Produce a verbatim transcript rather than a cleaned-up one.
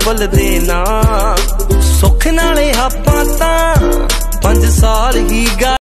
bull देना सुख नाले आपां तां पंज साल ही गा